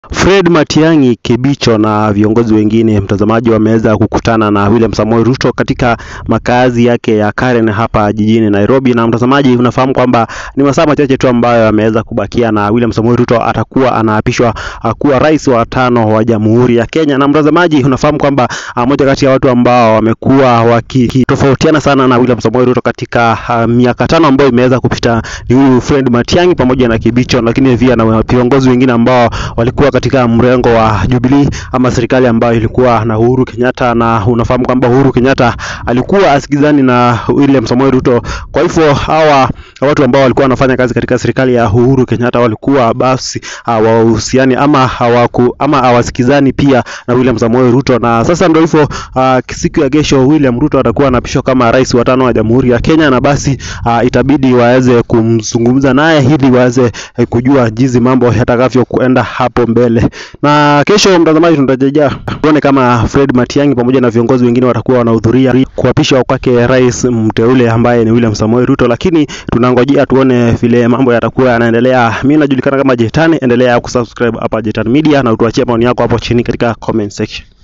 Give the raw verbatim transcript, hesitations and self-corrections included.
Fred Matiang'i, Kibicho na viongozi wengine mtazamaji wameweza kukutana na William Samoei Ruto katika makazi yake ya Karen hapa jijini Nairobi. Na mtazamaji, unafahamu kwamba ni masaa machache tu ambayo ameweza kubakia na William Samoei Ruto atakuwa anaapishwa kuwa rais wa tano wa Jamhuri ya Kenya. Na mtazamaji, unafahamu kwamba mmoja kati ya watu ambao wamekuwa wakitofautiana sana na William Samoei Ruto katika uh, miaka tano ambayo imeweza kupita ni huyu Fred Matiang'i pamoja na Kibicho, lakini pia na viongozi wengine ambao walikuwa katika mrengo wa Jubilee ama serikali ambayo ilikuwa na Uhuru Kenyatta. Na unafahamu kwamba Uhuru Kenyatta alikuwa asikizani na William Samoei Ruto. Kwa hivyo hawa watu ambao walikuwa wanafanya kazi katika serikali ya Uhuru Kenyatta walikuwa basi hawahusiani ama hawaku ama hawasikizani pia na William Samoei Ruto. Na sasa ndio hivyo, uh, siku ya kesho William Ruto atakuwa anaapishwa kama rais wa tano wa Jamhuri ya Kenya, na basi uh, itabidi waweze kumzungumza naye ili waweze eh, kujua jinsi mambo yatakavyo kuenda hapo mbele. Na kesho mtazamaji, tunatarajia tuone kama Fred Matiang'i pamoja na viongozi wengine watakuwa wanahudhuria kuapishwa kwake rais mteule ambaye ni William Samoei Ruto, lakini tunangojea tuone vile mambo yatakuwa yanaendelea. Mimi najulikana kama Jetani, endelea kusubscribe hapa Jetani Media na utuachie maoni yako hapo chini katika comment section.